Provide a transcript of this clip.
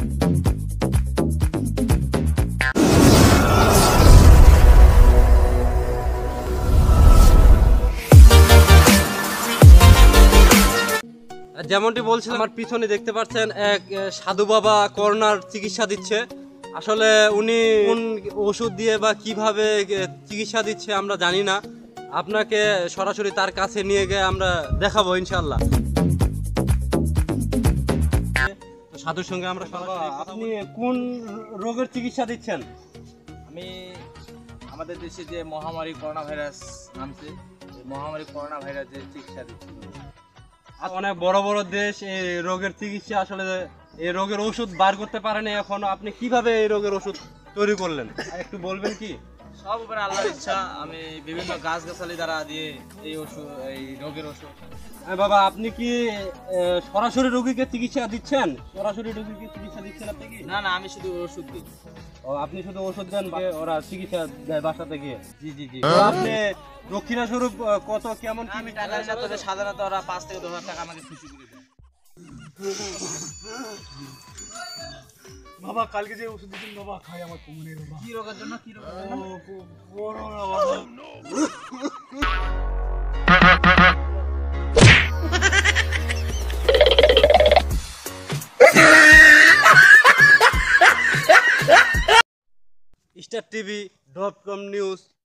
যেমনটি বলছিলাম, আমার পিছনে দেখতে পাচ্ছেন এক সাধু বাবা করোনার চিকিৎসা দিচ্ছে। আসলে উনি কোন ওষুধ দিয়ে বা কিভাবে চিকিৎসা দিচ্ছে আমরা জানি না। আপনাকে সরাসরি তার কাছে নিয়ে গিয়ে আমরা দেখাবো ইনশাল্লাহ। সাধুর সঙ্গে আমরা আপনি কোন রোগের চিকিৎসা দিচ্ছেন? আমি আমাদের দেশে যে মহামারী করোনা ভাইরাস নামছে, মহামারী করোনা ভাইরাসের চিকিৎসা দিচ্ছি। অনেক বড় বড় দেশ এই রোগের চিকিৎসা, আসলে এই রোগের ওষুধ বার করতে পারেনি এখনো। আপনি কিভাবে এই রোগের ওষুধ তৈরি করলেন একটু বলবেন কি? সব উপরে আল্লাহর ইচ্ছা। আমি বিভিন্ন গাছগাছালি দ্বারা দিয়ে এই ওষুধ, এই রোগের ওষুধ। বাবা, আপনি কি সরাসরি রোগীকে চিকিৎসা দিচ্ছেন? সরাসরি রোগীকে চিকিৎসা দিচ্ছেন আপনি কি? না না, আমি শুধু ওষুধ দিই। ও, আপনি শুধু ওষুধ দেন, ওরা চিকিৎসা দেয় বাসাতে গিয়ে? জি জি জি। আপনি দক্ষিণা স্বরূপ কত কেমন? আমি টাকা হিসাব করে সাধারণত ওরা 5 থেকে 10,000 টাকা আমাকে খুশি করে দেয়। বাবা কালকে যে ওষুধ দিয়েছেন বাবা, খাই আমার কমে নেই বাবা। কি রোগের জন্য? কি রোগের জন্য? করোনা বাবা। startv.com news